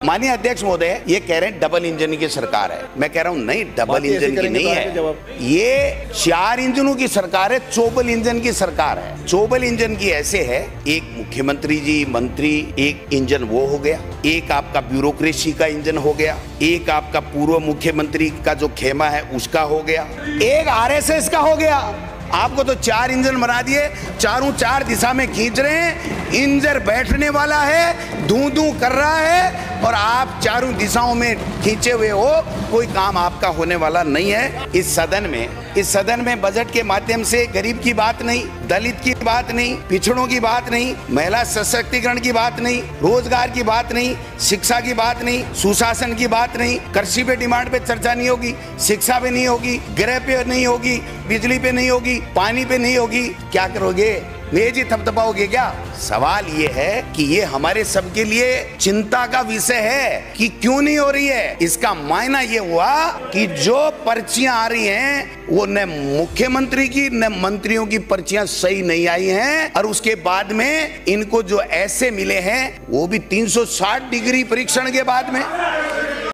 माननीय अध्यक्ष महोदय, ये कह रहे हैं डबल इंजन की सरकार है। मैं कह रहा हूं नहीं, डबल इंजन की नहीं है, ये 4 इंजनों की सरकार है, चोबल इंजन की सरकार है। चोबल इंजन की ऐसे है, एक मुख्यमंत्री जी, मंत्री, एक इंजन वो हो गया, एक आपका ब्यूरोक्रेसी का इंजन हो गया, एक आपका पूर्व मुख्यमंत्री का जो खेमा है उसका हो गया, एक आरएसएस का हो गया। आपको तो 4 इंजन बना दिए, चारों 4 दिशा में खींच रहे हैं। इंजन बैठने वाला है, धू धू कर रहा है, और आप चारों दिशाओं में खींचे हुए हो। कोई काम आपका होने वाला नहीं है। इस सदन में बजट के माध्यम से गरीब की बात नहीं, दलित की बात नहीं, पिछड़ों की बात नहीं, महिला सशक्तिकरण की बात नहीं, रोजगार की बात नहीं, शिक्षा की बात नहीं, सुशासन की बात नहीं, कृषि पे डिमांड पे चर्चा नहीं होगी, शिक्षा पे नहीं होगी, गृह पे नहीं होगी, बिजली पे नहीं होगी, पानी पे नहीं होगी। क्या करोगे? मेज ही थपथपाओगे क्या? सवाल ये है कि ये हमारे सबके लिए चिंता का विषय है कि क्यों नहीं हो रही है। इसका मायना ये हुआ कि जो पर्चियां आ रही हैं वो न मुख्यमंत्री की न मंत्रियों की पर्चियां सही नहीं आई हैं, और उसके बाद में इनको जो ऐसे मिले हैं वो भी 360 डिग्री परीक्षण के बाद में।